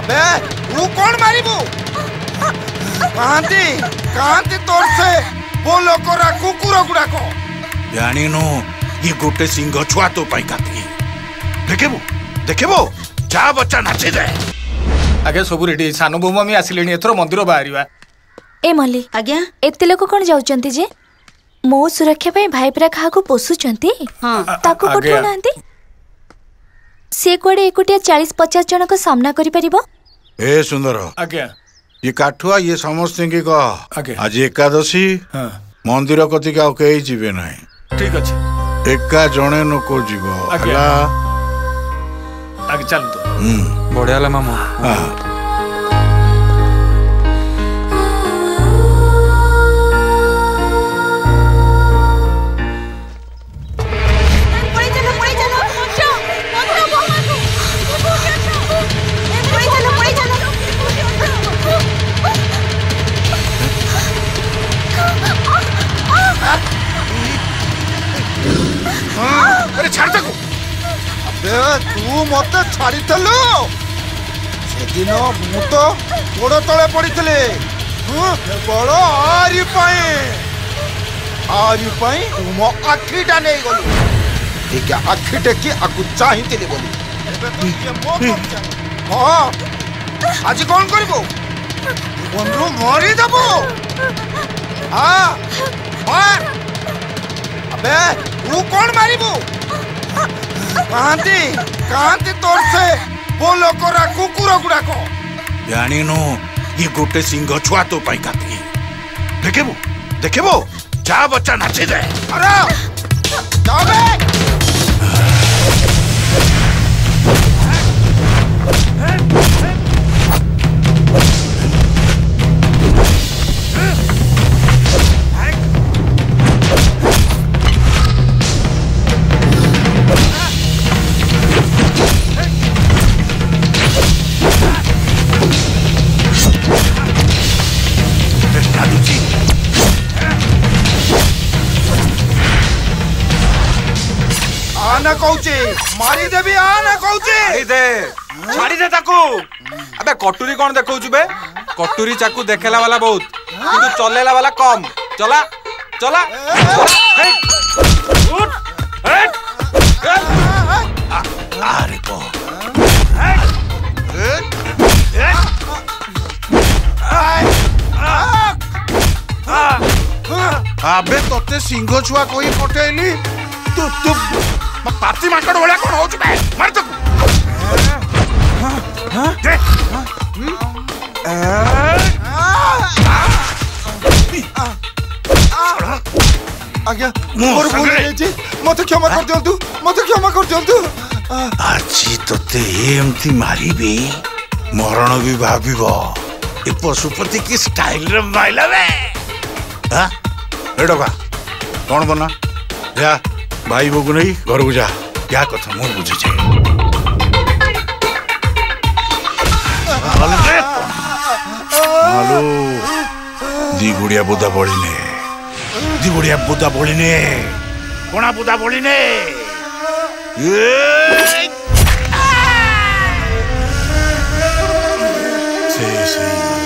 अबे तू कौन मारिबू कांती कांती तोर से वो लोकरा कुकुर गुड़ाक जानी नु ये गोटे सिंह छुआ तो पाई काती देखेबो देखेबो जा बच्चा नाचे जाए आगे सब रेडी सानो बोमा मी आसिलेनी एथरो मंदिर बाहरिवा ए मल्ली आज्ञा एते लोक कोन जाउचंती जे मो सुरक्षा पे भाई परा कहा को पोसुचंती हां ताको पठो नांती से कोडे एकुटिया 40-50 जन को सामना करि परिबो ए सुंदर आज्ञा ये काठुआ ये समस्त की कह आज एकादशी मंदिर कति का कई जीवे ना ठीक अच्छे एका जने नको जीव आगे चल तो बढ़िया मामू अरे छाड़ तक अबे तू मते छाड़ी थलु से दिन मु तो गोड़ तळे पड़ितले केवल आरी पाई मो आखिटा नहीं गलु ठीक है आखि टेकी आकु चाहितिले बोली एबे तो ये मो हां आज कौन करबो बंधु मारी देबो हां मार अबे तू कौन मारिबू कांती कांती तोर से वो लोकरा कुकुर गुड़ाक जानी नु ये गोटे सिंह छुआ तो पाई काती देखेबो देखेबो जा बच्चा नाचे जाए अरे जाओ बे आना कहूची मारी देबी आना कहूची छाड़ी दे ताकू अबे कटुरी कौन देखौछु बे कटुरी चाकू देखेला वाला बहुत किंतु चलेला वाला कम चला चला उठ अरे को अबे तोते सिंह छुआ कोई पटेली तू तू पाती माकड़ वाला कौन हो चुका है मार तो आज्ञा मोर भूल जी मते क्षमा कर दियंतु मते क्षमा कर दियंतु आजी तोते एमती मारिबी मरण भी भाबिबो ए पशुपति की स्टाइल रे माइला बे हां एडोका कौन बना जा भाई बो को नहीं घर को जा क्या कथा मो बुझे छे हेलो दी गुड़िया बुदा बोली ने कोना बुदा बोली ने से